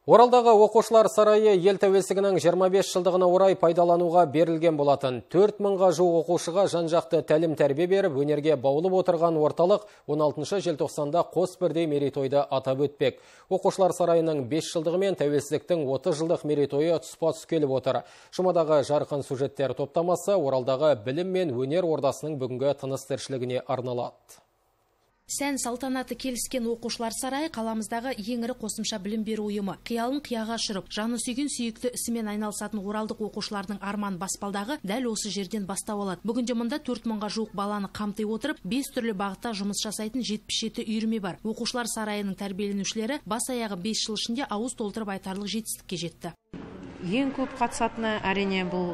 Оралдағы оқушылар сарайы ел тәуелсіздігінің 25 жылдығына орай пайдалануға берілген болатын. 4000-ға жуық оқушыға жан-жақты тәлім тәрбие беріп, өнерге баулып отырған орталық 16 желтоқсанда қос бірдей мерейтойды атап өтпек. Оқушылар сарайының 5 жылдығы мен тәуелсіздіктің 30 жылдық мерейтойы тұспа-тұс келіп отыр. Жұмадағы жарқын сюжеттер топтамасы Оралдағы білім мен өнер ордасының бүгінгі тыныс-тіршілігіне арналады. Сән салтанаты келіскен оқушылар сарайы қаламыздағы ең ірі қосымша білім беру ұйымы. Қиялын қияға ұшырып, жаны сүйген сүйікті ісімен айналысатын оралдық оқушылардың арман баспалдағы дәл осы жерден бастау алады. Бүгінде мұнда 4000-ға жуық баланы қамти отырып, 5 түрлі бағытта жұмыс жасайтын 77 үйірме бар. Оқушылар сарайының тәрбиеленушілері бас-аяғы 5 жыл ішінде ауыз толтырып айтарлық жетістікке жетті. Ең көп қатысатыны әрине бұл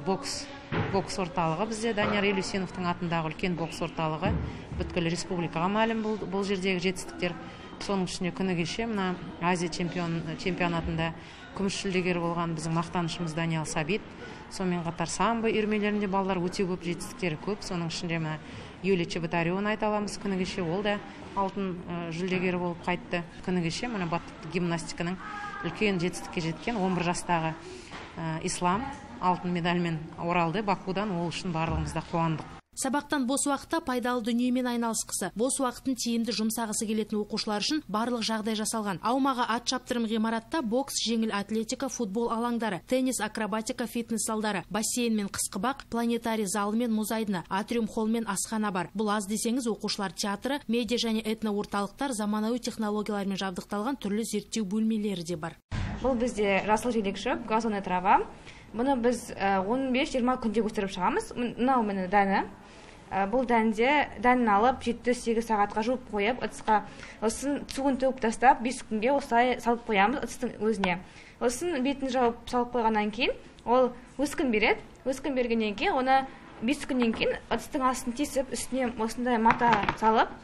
бокс орталығы. Бізде Данияр Елеусеновтың атындағы үлкен бокс орталығы. Бүткіл республикаға мәлім бұл жердегі жетістіктер. Соның ішінде күні кеше мына Азия чемпионатында күміс жүлдегер болған біздің мақтанышымыз Даниял Сабит. Сонымен қатар самбо үйірмелерінде балалар өте көп жетістіктері көп. Соның ішінде мына Юлия Чеботареваны айта аламыз. Күні кеше ол да алтын жүлдегері болып қайтты. Күні кеше мына баттық гимнастиканың үлкен жетістікке жеткен 11 жастағы Ислам алтын медальмен оралды Бакудан, ол үшін барлығымызда қуандық. Сабақтан бос уақытта пайдалы дүниемен айналысқысы, бос уақытын тиімді жұмсағысы келетін оқушылар үшін барлық жағдай жасалған. Аумағы ат шаптырым ғимаратта бокс, жеңіл атлетика, футбол алаңдары, теннис, акробатика, фитнес залдары, бассейн мен қысқыбақ, планетарий залы мен мұз айдыны, атриум холл мен асхана бар. Бұл аз десеңіз, оқушылар театры, медиа және этно орталықтар, заманауи технологиялармен жабдықталған түрлі зерттеу бөлмелері де бар. Бұл бізде жасыл желек шөп, газонный трава. Бұны біз 15-20 күнде өсіріп шығамыз. Мынау міне дәні. Бұл дәнін алып 7-8 сағатқа жуып қойып, ыдысқа суын төгіп тастап, 5 күнге осылай салып қоямыз ыдыстың өзіне. Осын бетін жауып салып қойғаннан кейін, ол өскін береді. Өскін бергеннен кейін, оны 5 күннен кейін ыдыстың астын тесіп, үстіне осындай мата салып,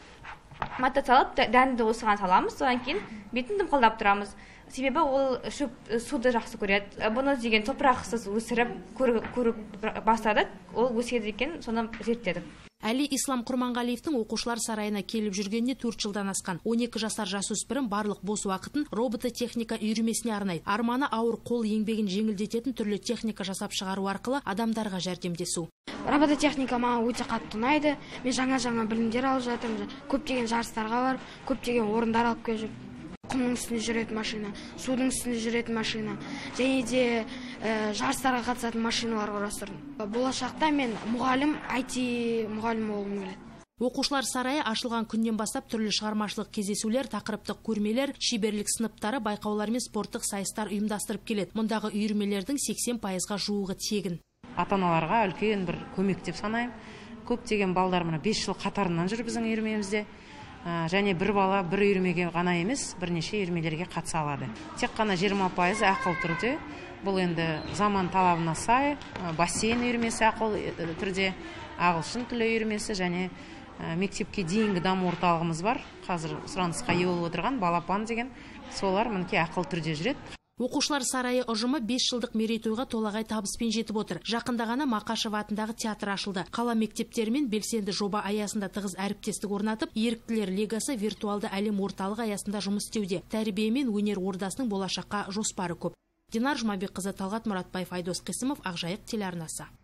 дәнді осыған саламыз. Содан кейін бетін дымқылдап тұрамыз. Себебі ол шөп суды жақсы көреді. Бұны деген топырақсыз өсіріп көріп бастадық. Ол өседі екен, соны зерттедік. Әли Ислам Құрманғалиевтің оқушылар сарайына келіп жүргеніне 4 жылдан асқан. 12 жасар жасөспірім барлық бос уақытын робототехника үйірмесіне арнайды. Арманы ауыр қол еңбегін жеңілдететін түрлі техника жасап шығару арқылы адамдарға жәрдемдесу. Робототехника маған өте қатты ұнайды. Мен жаңа білімдер алып жатырмын. Көптеген жарыстарға бар, көптеген орындар алып келіп жүрмін. Құмның үстінде жүретін машина, судың үстінде жүретін машина, және де жарыстарға қатысатын машиналар құрастырдым. Болашақта мен мұғалім, IT мұғалім болғым келеді. Оқушылар сарайы ашылған күннен бастап түрлі шығармашылық кездесулер, тақырыптық көрмелер, шеберлік сыныптары, байқаулар мен спорттық сайыстар ұйымдастырып келеді. Мұндағы үйірмелердің 80%-ға жуығы тегін. Ата-аналарға үлкен бір көмек деп санаймын. Көптеген балдар мына 5 жыл қатарынан жүр біздің үйірмемізде. Және бір бала бір үйірмеге ғана емес, бірнеше үйірмелерге қатыса алады. Тек қана 20% ақыл түрде. Бұл енді заман талабына сай, бассейн үйірмесі ақыл түрде, ағылшын тілі үйірмесі және мектепке дейінгі даму орталығымыз бар. Қазір сұранысқа ие болып отырған балапан деген, солар мінекей ақыл түрде жүреді. Оқушылар сарайы ұжымы 5 жылдық мерейтойға толағай табыспен жетіп отыр. Жақында ғана Мақашев атындағы театр ашылды. Қала мектептерімен белсенді жоба аясында тығыз әріптестік орнатып, еріктілер лигасы виртуалды әлем орталығы аясында жұмыс істеуде. Тәрбие мен өнер ордасының болашаққа жоспары көп. Динар Жұмабекқызы, Талғат Мұратбаев, Айдос Қисымов, Ақжайық телеарнасы.